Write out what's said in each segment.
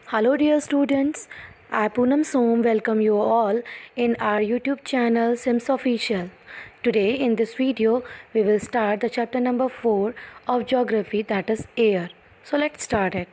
Hello dear students, I Poonam Som welcome you all in our YouTube channel Sims Official. Today in this video we will start the chapter number 4 of geography, that is air. So let's start it.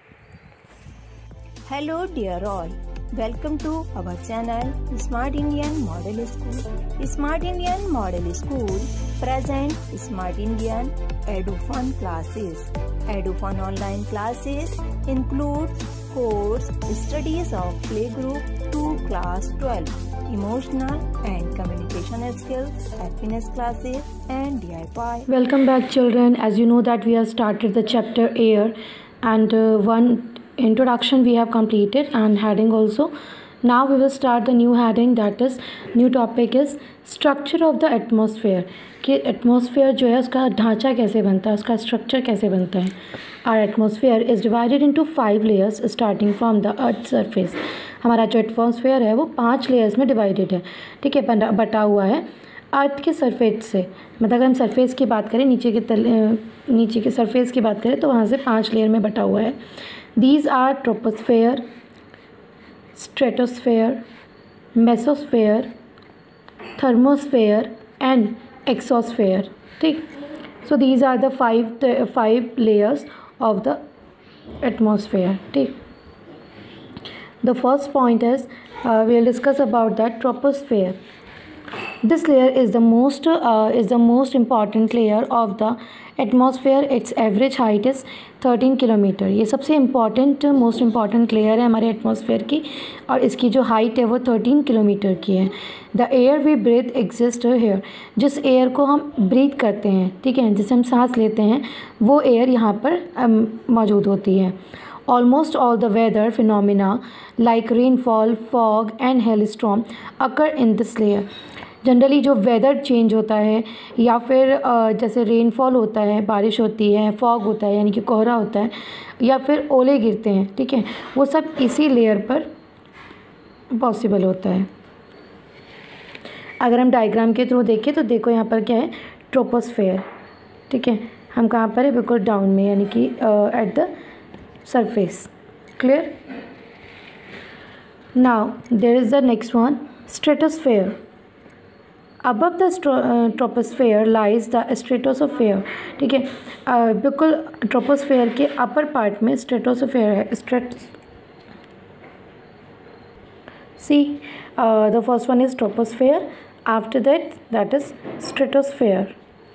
Hello dear all, welcome to our channel Smart Indian Model School. Smart Indian Model School present Smart Indian EduFun classes. EduFun online classes includes course studies of playgroup to class 12, emotional and communication skills, happiness classes and DIY. Welcome back children. As you know that we have started the chapter air and one introduction we have completed and heading also. Now we will start the new heading, that is new topic is structure of the atmosphere. कि atmosphere जो है उसका ढांचा कैसे बनता है, उसका structure कैसे बनता है. Our atmosphere is divided into 5 layers starting from the earth surface. हमारा जो एटमॉस्फेयर है वो 5 लेयर्स में डिवाइडेड है, ठीक है, बटा हुआ है अर्थ के सरफेस से. मतलब अगर हम सरफेस की बात करें, नीचे के सरफेस की बात करें तो वहाँ से 5 लेयर में बटा हुआ है. These are troposphere, stratosphere, mesosphere, thermosphere and exosphere. ठीक. So these are the five layers of the atmosphere. ठीक. The first point is we will discuss about the troposphere. This layer is the most important layer of the atmosphere. Its average height is 13 kilometre. ये सबसे most important layer है हमारे atmosphere की और इसकी जो height है वो 13 किलोमीटर की है. The air we breathe exist here. जिस एयर को हम ब्रीथ करते हैं, ठीक है, जिसे हम सांस लेते हैं, वो एयर यहाँ पर मौजूद होती है. Almost all the weather phenomena like rainfall, fog and hailstorm occur in this layer. Generally जो वेदर चेंज होता है या फिर जैसे रेनफॉल होता है, बारिश होती है, फॉग होता है यानी कि कोहरा होता है, या फिर ओले गिरते हैं, ठीक है, वो सब इसी लेयर पर पॉसिबल होता है. अगर हम डायग्राम के थ्रू देखें तो देखो यहाँ पर क्या है, ट्रोपोस्फेयर. ठीक है, हम कहाँ पर है, बिल्कुल डाउन में यानी कि at the surface. Clear? Now there is the next one, stratosphere. Above the troposphere lies the stratosphere. ठीक है, बिल्कुल ट्रोपोस्फेयर के अपर पार्ट में स्ट्रेटोस्फेयर है. See, the first one is troposphere. After that is stratosphere.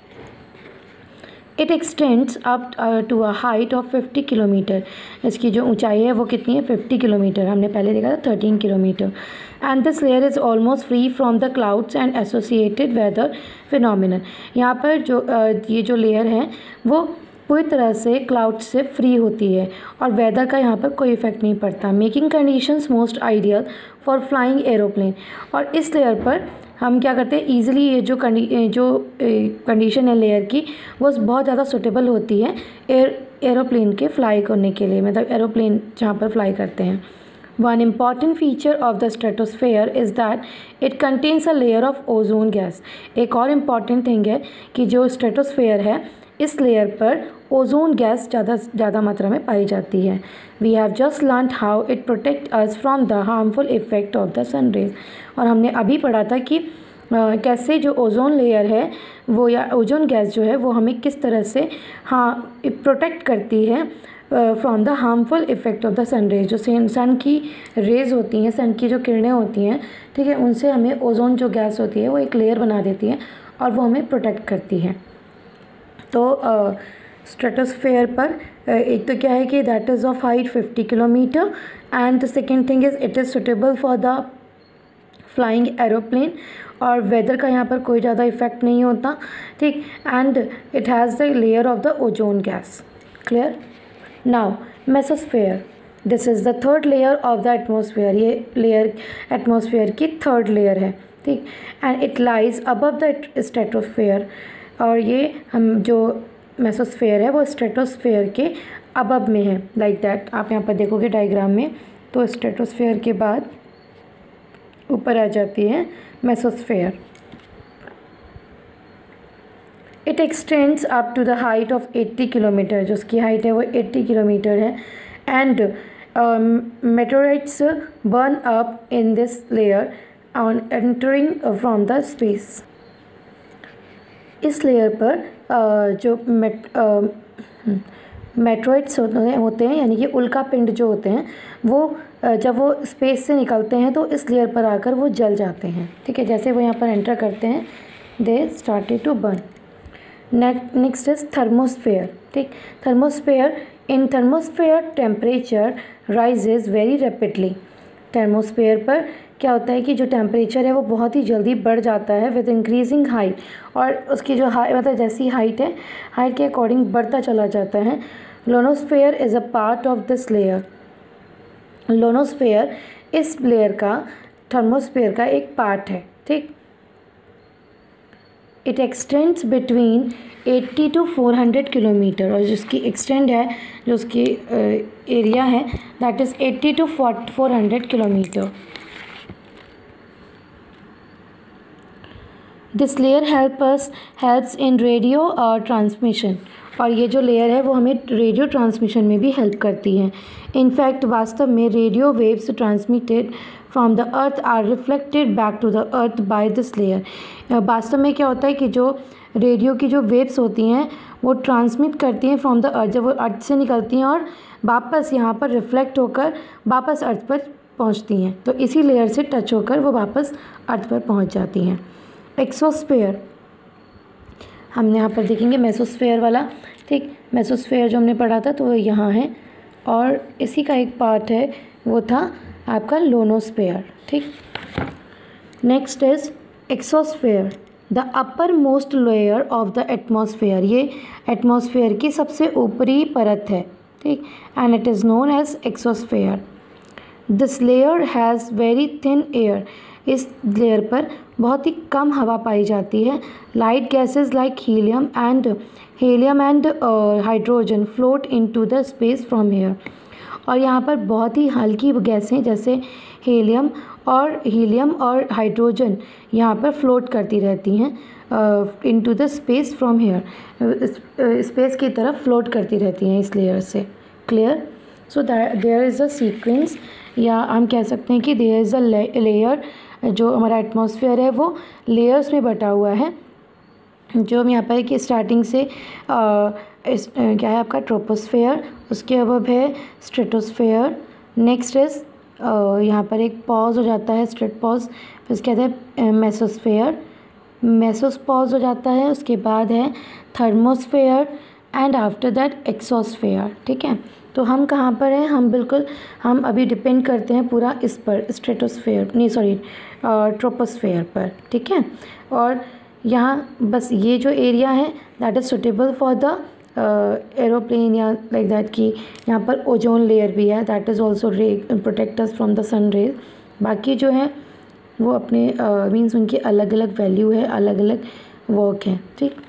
It extends up to a height of 50 kilometre. इसकी जो ऊंचाई है वो कितनी है, 50 किलोमीटर. हमने पहले देखा था 13 kilometre. And this layer is almost free from the clouds and associated weather phenomenon. यहाँ पर जो ये जो लेयर है वो पूरी तरह से क्लाउड से फ्री होती है और वेदर का यहाँ पर कोई इफेक्ट नहीं पड़ता. Making conditions most ideal for flying aeroplane. और इस लेयर पर हम क्या करते हैं, ईज़िली ये जो कंडीशन है लेयर की वो बहुत ज़्यादा सूटेबल होती है एरोप्लेन के फ्लाई करने के लिए, मतलब एरोप्लेन जहाँ पर फ्लाई करते हैं. One important feature of the stratosphere is that it contains a layer of ozone gas. एक और इम्पॉर्टेंट थिंग है कि जो स्ट्रेटोस्फेयर है इस लेयर पर ओजोन गैस ज़्यादा मात्रा में पाई जाती है. We have just learn how it protect us from the harmful effect of the sun rays. और हमने अभी पढ़ा था कि कैसे जो ओजोन लेयर है वो, या ओजोन गैस जो है वो हमें किस तरह से प्रोटेक्ट करती है from the harmful effect of the sun rays. जो सन की रेज होती हैं, सन की जो किरणें होती हैं, ठीक है, उनसे हमें ओजोन जो गैस होती है वो एक लेयर बना देती है और वो हमें प्रोटेक्ट करती है. तो स्ट्रेटोस्फेयर पर एक तो क्या है कि that is of height 50 kilometre and the second thing is it is suitable for the flying aeroplane. और वेदर का यहाँ पर कोई ज़्यादा इफेक्ट नहीं होता. ठीक. And it has the layer of the ozone gas. Clear? Now mesosphere. This is the third layer of the atmosphere. ये लेयर एटमॉस्फेयर की थर्ड लेयर है. ठीक. And it lies above the stratosphere. और ये हम जो मेसोस्फेयर है वो स्ट्रेटोस्फेयर के अबव में है, लाइक दैट. आप यहाँ पर देखोगे डायग्राम में तो स्ट्रेटोस्फेयर के बाद ऊपर आ जाती है mesosphere. It extends up to the height of 80 kilometre. जो उसकी हाइट है वो 80 किलोमीटर है. And meteorites burn up in this layer on entering from the space. इस लेयर पर जो मेट्रोइड्स होते हैं यानी कि उल्का पिंड जो होते हैं वो जब वो स्पेस से निकलते हैं तो इस लेयर पर आकर वो जल जाते हैं, ठीक है। जैसे वो यहाँ पर एंटर करते हैं they started to burn. Next is thermosphere, ठीक। Thermosphere, in thermosphere temperature rises very rapidly. Thermosphere पर क्या होता है कि जो टेम्परेचर है वो बहुत ही जल्दी बढ़ जाता है विद इंक्रीजिंग हाइट, और उसकी जो मतलब जैसी हाइट है हाइट के अकॉर्डिंग बढ़ता चला जाता है। Ionosphere is a part of this layer. Ionosphere इस लेयर का थर्मोस्फेयर का एक पार्ट है, ठीक। It extends between 80 to 400 kilometre, और जिसकी एक्सटेंड है जो उसकी एरिया है that is 80 to 400 kilometre. This layer helps in radio transmission, और ये जो लेयर है वो हमें रेडियो ट्रांसमिशन में भी हेल्प करती है। इनफैक्ट वास्तव में radio waves transmitted from the earth are reflected back to the earth by this layer. वास्तव में क्या होता है कि जो रेडियो की जो वेव्स होती हैं वो ट्रांसमिट करती हैं फ्रॉम द अर्थ, जब वो अर्थ से निकलती हैं और वापस यहाँ पर रिफ्लेक्ट होकर वापस अर्थ पर पहुँचती हैं, तो इसी लेयर से टच होकर वो वापस अर्थ पर पहुँच जाती हैं। एक्सोस्फेयर हमने यहाँ पर देखेंगे मेसोस्फेयर वाला, ठीक। मेसोस्फेयर जो हमने पढ़ा था तो वो यहाँ है, और इसी का एक पार्ट है वो था आपका लोनोस्फेयर, ठीक। Next is exosphere, the upper most layer of the atmosphere. ये एटमॉस्फेयर की सबसे ऊपरी परत है, ठीक, and it is known as exosphere. This layer has very thin air. इस लेयर पर बहुत ही कम हवा पाई जाती है। Light gases like helium and hydrogen float into the space from here, और यहाँ पर बहुत ही हल्की गैसें जैसे हीलियम और हाइड्रोजन यहाँ पर फ्लोट करती रहती हैं into the space from here, space की तरफ फ्लोट करती रहती हैं इस लेयर से। Clear? So there is a sequence, या हम कह सकते हैं कि देयर इज़ अ लेयर। जो हमारा एटमॉस्फेयर है वो लेयर्स में बटा हुआ है, जो हम यहाँ पर कि स्टार्टिंग से क्या है आपका ट्रोपोस्फेयर, उसके अब है स्ट्रेटोस्फेयर। नेक्स्ट इज यहाँ पर एक पॉज हो जाता है स्ट्रेट पॉज, फिर उसके बाद है मेसोस्फेयर, मेसोस पॉज हो जाता है, उसके बाद है thermosphere and after that exosphere, ठीक है। तो हम कहाँ पर हैं, हम अभी डिपेंड करते हैं पूरा इस पर स्ट्रेटोस्फेयर नहीं सॉरी ट्रोपोस्फेयर पर, ठीक है। और यहाँ बस ये जो एरिया है that is suitable for the aeroplane या लाइक दैट कि यहाँ पर ओजोन लेयर भी है that is also protect us from the sun rays. बाकी जो है वो अपने मीन्स उनकी अलग अलग वैल्यू है, अलग अलग वर्क है, ठीक।